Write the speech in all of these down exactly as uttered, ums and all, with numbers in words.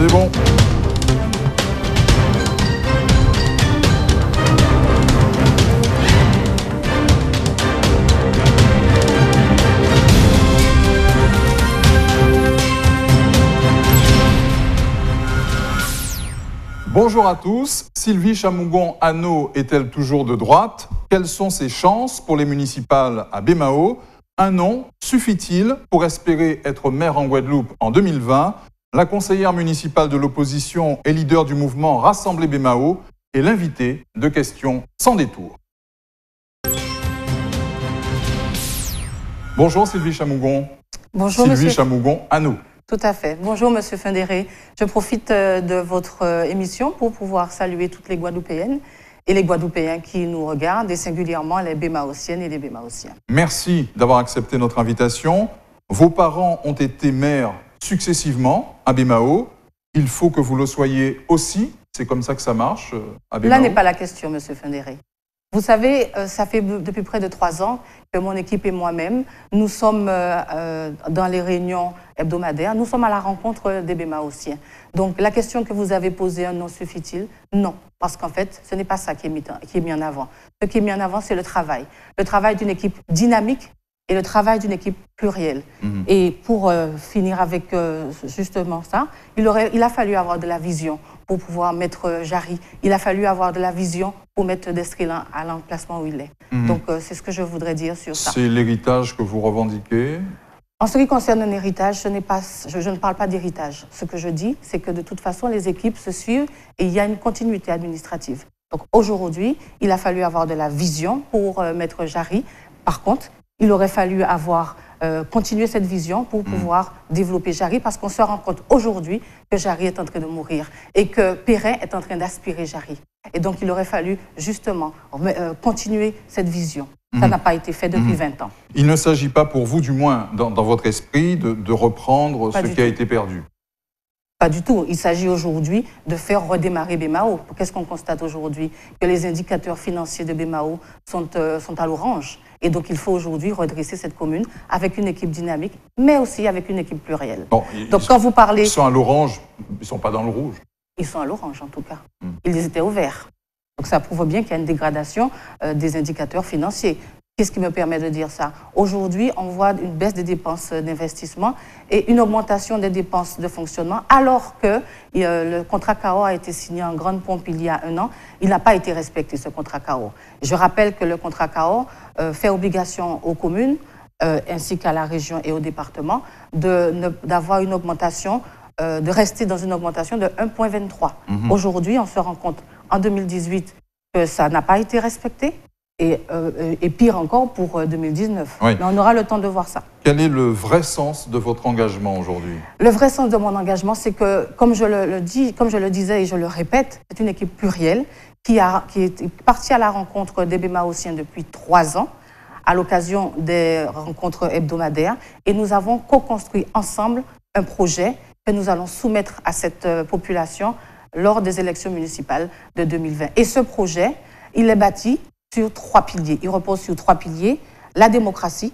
C'est bon. Bonjour à tous. Sylvie Chamougon-Anneau est-elle toujours de droite? Quelles sont ses chances pour les municipales à Baie-Mahault? Un nom suffit-il pour espérer être maire en Guadeloupe en deux mille vingt? La conseillère municipale de l'opposition et leader du mouvement Rassembler Baie-Mahault est l'invitée de Questions sans détour. Bonjour Sylvie Chamougon. Bonjour Sylvie monsieur. Chamougon-Anneau. Tout à fait. Bonjour Monsieur Fundéré. Je profite de votre émission pour pouvoir saluer toutes les Guadeloupéennes et les Guadeloupéens qui nous regardent, et singulièrement les Baie-Mahautiennes et les Baie-Mahautiens. Merci d'avoir accepté notre invitation. Vos parents ont été maires successivement à Baie-Mahault. Il faut que vous le soyez aussi. C'est comme ça que ça marche à Baie-Mahault. Là n'est pas la question, Monsieur Fundéré. Vous savez, ça fait depuis près de trois ans que mon équipe et moi-même, nous sommes euh, dans les réunions hebdomadaires, nous sommes à la rencontre des Baie-Mahautiens. Donc la question que vous avez posée, un nom suffit-il? Non, parce qu'en fait, ce n'est pas ça qui est, mis, qui est mis en avant. Ce qui est mis en avant, c'est le travail. Le travail d'une équipe dynamique et le travail d'une équipe plurielle. Mmh. Et pour euh, finir avec euh, justement ça, il, aurait, il a fallu avoir de la vision pour pouvoir mettre euh, Jarry. Il a fallu avoir de la vision pour mettre Destrélan à l'emplacement où il est. Mmh. Donc euh, c'est ce que je voudrais dire sur ça. C'est l'héritage que vous revendiquez? En ce qui concerne un héritage, ce n'est pas, je, je ne parle pas d'héritage. Ce que je dis, c'est que de toute façon, les équipes se suivent et il y a une continuité administrative. Donc aujourd'hui, il a fallu avoir de la vision pour euh, mettre Jarry. Par contre, il aurait fallu avoir euh, continué cette vision pour pouvoir mmh. développer Jarry, parce qu'on se rend compte aujourd'hui que Jarry est en train de mourir et que Perrin est en train d'aspirer Jarry. Et donc, il aurait fallu justement euh, continuer cette vision. Mmh. Ça n'a pas été fait depuis mmh. vingt ans. Il ne s'agit pas pour vous, du moins dans, dans votre esprit, de, de reprendre pas ce qui tout. a été perdu? Pas du tout. Il s'agit aujourd'hui de faire redémarrer Baie-Mahault. Qu'est-ce qu'on constate aujourd'hui? Que les indicateurs financiers de Baie-Mahault sont, euh, sont à l'orange. Et donc, il faut aujourd'hui redresser cette commune avec une équipe dynamique, mais aussi avec une équipe plurielle. Bon, donc, ils, quand vous parlez... Ils sont à l'orange, ils ne sont pas dans le rouge. Ils sont à l'orange, en tout cas. Hum. Ils étaient au vert. Donc, ça prouve bien qu'il y a une dégradation euh, des indicateurs financiers. Qu'est-ce qui me permet de dire ça? Aujourd'hui, on voit une baisse des dépenses d'investissement et une augmentation des dépenses de fonctionnement, alors que euh, le contrat C A O a été signé en grande pompe il y a un an. Il n'a pas été respecté, ce contrat C A O. Je rappelle que le contrat C A O euh, fait obligation aux communes, euh, ainsi qu'à la région et au département, d'avoir une augmentation, euh, de rester dans une augmentation de un virgule vingt-trois. Mmh. Aujourd'hui, on se rend compte, en deux mille dix-huit, que ça n'a pas été respecté. Et, euh, et pire encore pour deux mille dix-neuf. Oui. Mais on aura le temps de voir ça. Quel est le vrai sens de votre engagement aujourd'hui? Le vrai sens de mon engagement, c'est que, comme je le, le dis, comme je le disais et je le répète, c'est une équipe plurielle qui, a, qui est partie à la rencontre des Baie-Mahautiens depuis trois ans, à l'occasion des rencontres hebdomadaires, et nous avons co-construit ensemble un projet que nous allons soumettre à cette population lors des élections municipales de deux mille vingt. Et ce projet, il est bâti sur trois piliers. Il repose sur trois piliers: la démocratie,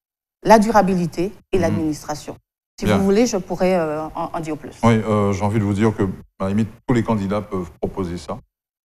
la durabilité et mmh. l'administration. Si Bien. vous voulez, je pourrais euh, en, en dire plus. Oui, euh, j'ai envie de vous dire que, à la limite, tous les candidats peuvent proposer ça.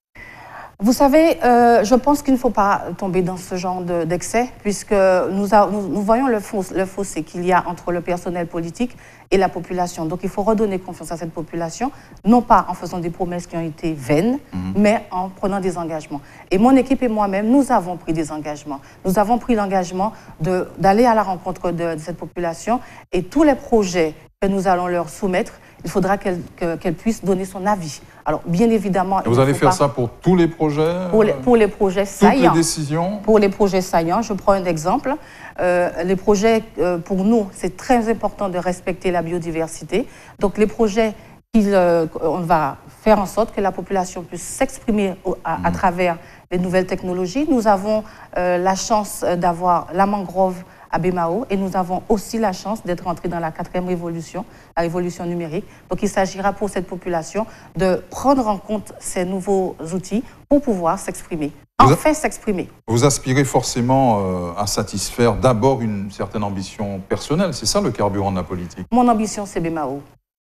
Vous savez, euh, je pense qu'il ne faut pas tomber dans ce genre d'excès, puisque nous, a, nous, nous voyons le, fausse, le fossé qu'il y a entre le personnel politique et la population. Donc il faut redonner confiance à cette population, non pas en faisant des promesses qui ont été vaines, mmh. mais en prenant des engagements. Et mon équipe et moi-même, nous avons pris des engagements. Nous avons pris l'engagement d'aller à la rencontre de, de cette population, et tous les projets que nous allons leur soumettre, il faudra qu'elle que, qu'elle puisse donner son avis. Alors, bien évidemment... Et vous allez faire pas... ça pour tous les projets? Pour les, pour les projets saillants. Toutes les décisions? Pour les projets saillants. Je prends un exemple. Euh, les projets, euh, pour nous, c'est très important de respecter la biodiversité. Donc, les projets, euh, on va faire en sorte que la population puisse s'exprimer à, à mmh. travers les nouvelles technologies. Nous avons euh, la chance d'avoir la mangrove à Baie-Mahault, et nous avons aussi la chance d'être entrés dans la quatrième révolution, la révolution numérique. Donc il s'agira pour cette population de prendre en compte ces nouveaux outils pour pouvoir s'exprimer, enfin s'exprimer. Vous aspirez forcément euh, à satisfaire d'abord une certaine ambition personnelle, c'est ça le carburant de la politique? Mon ambition, c'est Baie-Mahault.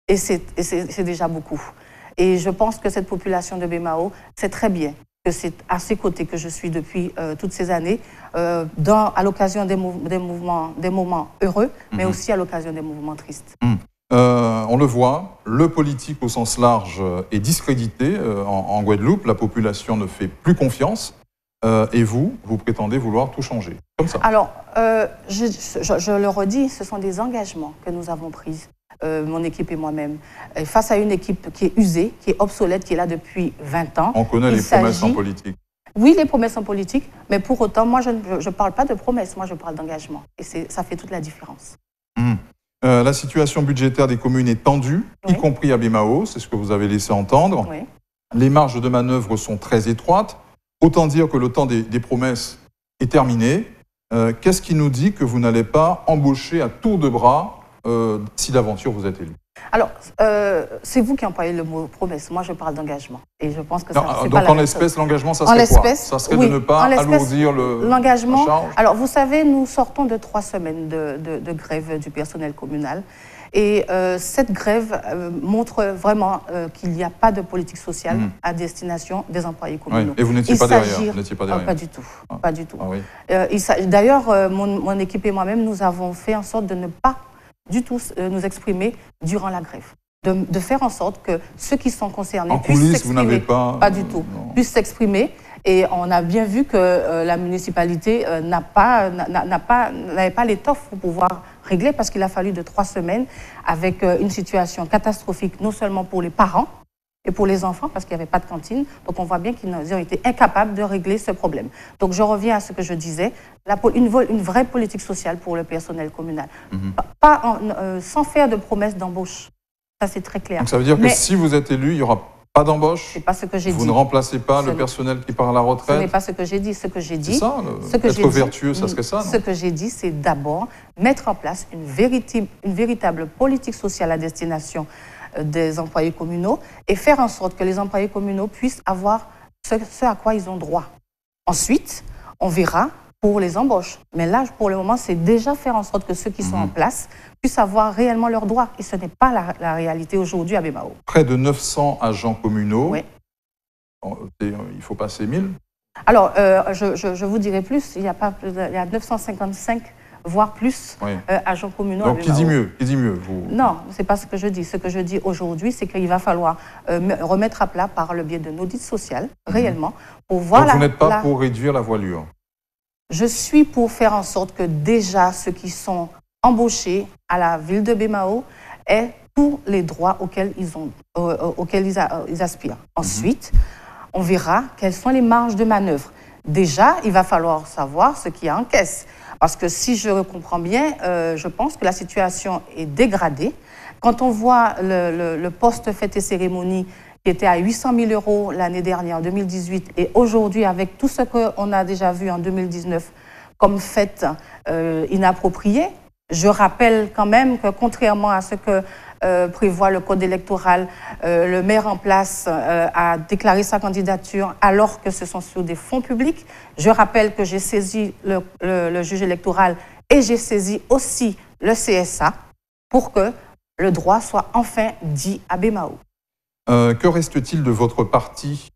Et c'est déjà beaucoup. Et je pense que cette population de Bemao sait très bien que c'est à ses côtés que je suis depuis euh, toutes ces années, euh, dans, à l'occasion des, mou des, mouvements, des moments heureux, mmh. mais aussi à l'occasion des mouvements tristes. Mmh. Euh, on le voit, le politique au sens large est discrédité euh, en, en Guadeloupe, la population ne fait plus confiance, euh, et vous, vous prétendez vouloir tout changer, comme ça. Alors, euh, je, je, je le redis, ce sont des engagements que nous avons pris. Euh, mon équipe et moi-même, face à une équipe qui est usée, qui est obsolète, qui est là depuis vingt ans. On connaît les promesses en politique. Oui, les promesses en politique, mais pour autant, moi, je ne parle pas de promesses, moi, je parle d'engagement. Et ça fait toute la différence. Mmh. Euh, la situation budgétaire des communes est tendue, oui. y compris à Bemao, c'est ce que vous avez laissé entendre. Oui. Les marges de manœuvre sont très étroites. Autant dire que le temps des, des promesses est terminé. Euh, Qu'est-ce qui nous dit que vous n'allez pas embaucher à tour de bras Euh, si d'aventure vous êtes élu? Alors, euh, c'est vous qui employez le mot promesse. Moi, je parle d'engagement. Et je pense que ça, c'est donc pas en l'espèce, l'engagement, ça serait quoi? Ça serait oui, de ne pas alourdir le l'engagement. La charge. Alors, vous savez, nous sortons de trois semaines de, de, de grève du personnel communal. Et euh, cette grève euh, montre vraiment euh, qu'il n'y a pas de politique sociale mmh. à destination des employés communaux. Oui. Et vous n'étiez pas, pas derrière? Oh, pas du tout. Ah. Pas du tout. Ah, oui. euh, D'ailleurs, euh, mon, mon équipe et moi-même, nous avons fait en sorte de ne pas du tout euh, nous exprimer durant la grève. De, de faire en sorte que ceux qui sont concernés en puissent coulisses, vous n'avez pas... Pas du tout. Non. Puissent s'exprimer. Et on a bien vu que euh, la municipalité euh, n'a pas, n'a pas, n'avait pas l'étoffe pour pouvoir régler, parce qu'il a fallu de trois semaines avec euh, une situation catastrophique, non seulement pour les parents et pour les enfants, parce qu'il n'y avait pas de cantine. Donc on voit bien qu'ils ont été incapables de régler ce problème. Donc je reviens à ce que je disais, la, une, une vraie politique sociale pour le personnel communal. Mm-hmm. Pas, pas en, euh, sans faire de promesses d'embauche. Ça, c'est très clair. Donc ça veut dire Mais, que si vous êtes élu, il n'y aura pas d'embauche? C'est pas ce que j'ai dit. Vous ne remplacez pas ce le personnel qui part à la retraite? Ce n'est pas ce que j'ai dit. Ce que j'ai dit, c'est ça, le, ce que être vertueux, dit, ça serait ça, non? Ce que j'ai dit, c'est d'abord mettre en place une, vérité, une véritable politique sociale à destination des employés communaux et faire en sorte que les employés communaux puissent avoir ce, ce à quoi ils ont droit. Ensuite, on verra pour les embauches. Mais là, pour le moment, c'est déjà faire en sorte que ceux qui sont mmh. en place puissent avoir réellement leurs droits. Et ce n'est pas la, la réalité aujourd'hui à Bemao. Près de neuf cents agents communaux. Oui. Il faut passer mille. Alors, euh, je, je, je vous dirai plus. Il y a, pas, il y a neuf cent cinquante-cinq voire plus, oui. euh, agents communaux. Donc, qui dit mieux, qui dit mieux vous... Non, ce n'est pas ce que je dis. Ce que je dis aujourd'hui, c'est qu'il va falloir euh, remettre à plat par le biais d'un audit social, mmh. réellement, pour voir... Donc, la, vous n'êtes pas la... pour réduire la voilure? Je suis pour faire en sorte que déjà ceux qui sont embauchés à la ville de Bemao aient tous les droits auxquels ils, ont, euh, auxquels ils, a, ils aspirent. Ensuite, mmh. on verra quelles sont les marges de manœuvre. Déjà, il va falloir savoir ce qu'il y a en caisse. Parce que si je comprends bien, euh, je pense que la situation est dégradée. Quand on voit le, le, le poste fête et cérémonie qui était à huit cent mille euros l'année dernière, en deux mille dix-huit, et aujourd'hui, avec tout ce qu'on a déjà vu en deux mille dix-neuf comme fête euh, inappropriée, je rappelle quand même que contrairement à ce que euh, prévoit le code électoral, euh, le maire en place euh, a déclaré sa candidature alors que ce sont sur des fonds publics. Je rappelle que j'ai saisi le, le, le juge électoral et j'ai saisi aussi le C S A pour que le droit soit enfin dit à Bemao. Euh, que reste-t-il de votre parti?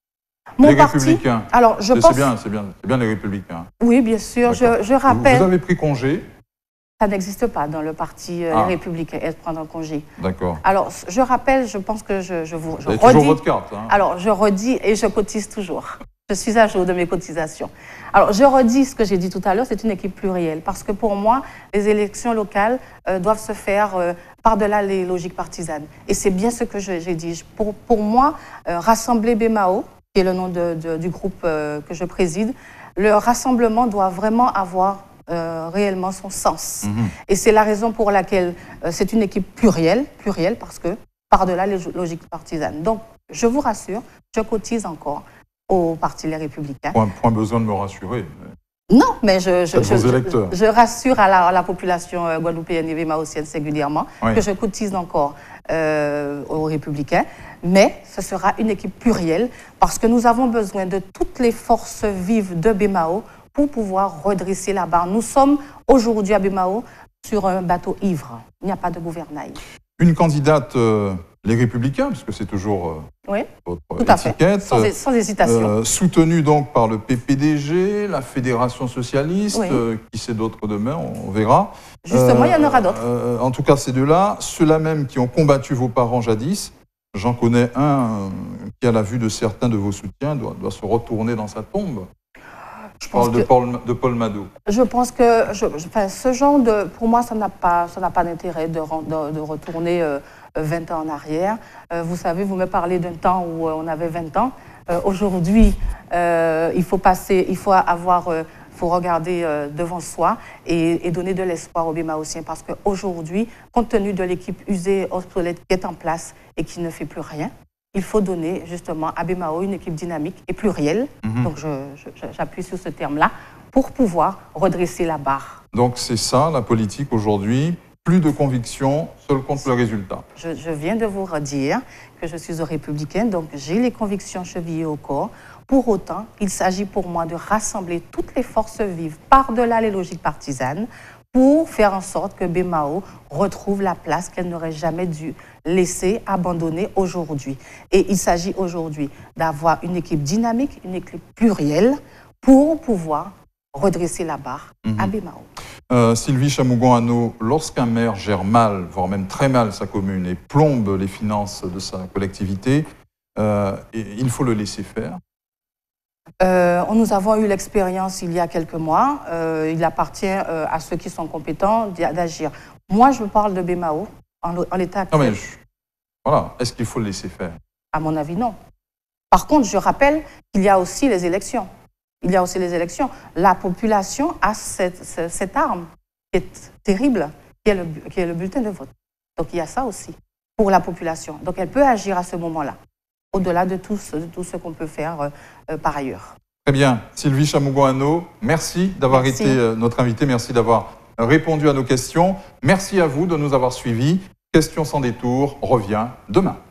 Mon les parti, Républicains. Alors, je c'est pense... bien, c'est bien, c'est bien les Républicains. Oui, bien sûr. Je, je rappelle. Vous avez pris congé? Ça n'existe pas dans le parti euh, ah. Les Républicains, être prendre un congé. D'accord. Alors, je rappelle, je pense que je, je vous je vous avez redis. toujours votre carte. Hein. Alors, je redis et je cotise toujours. Je suis à jour de mes cotisations. Alors, je redis ce que j'ai dit tout à l'heure, c'est une équipe plurielle. Parce que pour moi, les élections locales euh, doivent se faire euh, par-delà les logiques partisanes. Et c'est bien ce que j'ai dit. Pour, pour moi, euh, Rassembler Bemao, qui est le nom de, de, du groupe euh, que je préside, le rassemblement doit vraiment avoir euh, réellement son sens. Mm-hmm. Et c'est la raison pour laquelle euh, c'est une équipe plurielle, plurielle parce que par-delà les logiques partisanes. Donc, je vous rassure, je cotise encore au Parti Les Républicains. Point, point besoin de me rassurer. Non, mais je, je, je, je, je rassure à la, à la population euh, guadeloupéenne et bémaotienne singulièrement oui. que je cotise encore euh, aux Républicains, mais ce sera une équipe plurielle parce que nous avons besoin de toutes les forces vives de Bemao pour pouvoir redresser la barre. Nous sommes aujourd'hui à Bemao sur un bateau ivre. Il n'y a pas de gouvernail. Une candidate, euh, les Républicains, puisque c'est toujours euh, oui, votre tout à étiquette, fait, sans, sans hésitation. Euh, soutenue donc par le P P D G, la Fédération Socialiste, oui. euh, qui sait d'autres demain, on, on verra. Justement, euh, il y en aura d'autres. Euh, en tout cas, ces deux-là, ceux-là même qui ont combattu vos parents jadis, j'en connais un euh, qui, à la vue de certains de vos soutiens, doit, doit se retourner dans sa tombe. Je parle de, que, Paul, de Paul Madoux. Je pense que je, je, enfin, ce genre de... Pour moi, ça n'a pas, ça n'a pas d'intérêt de, de, de retourner euh, vingt ans en arrière. Euh, vous savez, vous me parlez d'un temps où euh, on avait vingt ans. Euh, Aujourd'hui, euh, il faut passer, il faut avoir... Euh, faut regarder euh, devant soi et, et donner de l'espoir aux Bémaossiens parce qu'aujourd'hui, compte tenu de l'équipe usée, obsolète qui est en place et qui ne fait plus rien, il faut donner justement à Bémao une équipe dynamique et plurielle, mmh. donc j'appuie sur ce terme-là, pour pouvoir redresser la barre. Donc c'est ça la politique aujourd'hui, plus de conviction, seul compte le résultat. Je, je viens de vous redire que je suis républicain, donc j'ai les convictions chevillées au corps. Pour autant, il s'agit pour moi de rassembler toutes les forces vives par-delà les logiques partisanes pour faire en sorte que Bémao retrouve la place qu'elle n'aurait jamais dû laisser abandonner aujourd'hui. Et il s'agit aujourd'hui d'avoir une équipe dynamique, une équipe plurielle pour pouvoir redresser la barre mmh. à Bémao. Euh, Sylvie Chamougon-Hannot, lorsqu'un maire gère mal, voire même très mal sa commune et plombe les finances de sa collectivité, euh, il faut le laisser faire. Euh, nous avons eu l'expérience il y a quelques mois. Euh, il appartient euh, à ceux qui sont compétents d'agir. Moi, je parle de Bémao en, en l'état actuel. Non mais je... voilà. Est-ce qu'il faut le laisser faire? À mon avis, non. Par contre, je rappelle qu'il y a aussi les élections. Il y a aussi les élections. La population a cette, cette, cette arme qui est terrible, qui est, le, qui est le bulletin de vote. Donc, il y a ça aussi pour la population. Donc, elle peut agir à ce moment-là, au-delà de tout ce, de tout ce qu'on peut faire euh, euh, par ailleurs. Très bien. Sylvie Chamougon-Hannot, merci d'avoir été euh, notre invitée. Merci d'avoir répondu à nos questions. Merci à vous de nous avoir suivis. Questions sans détour revient demain.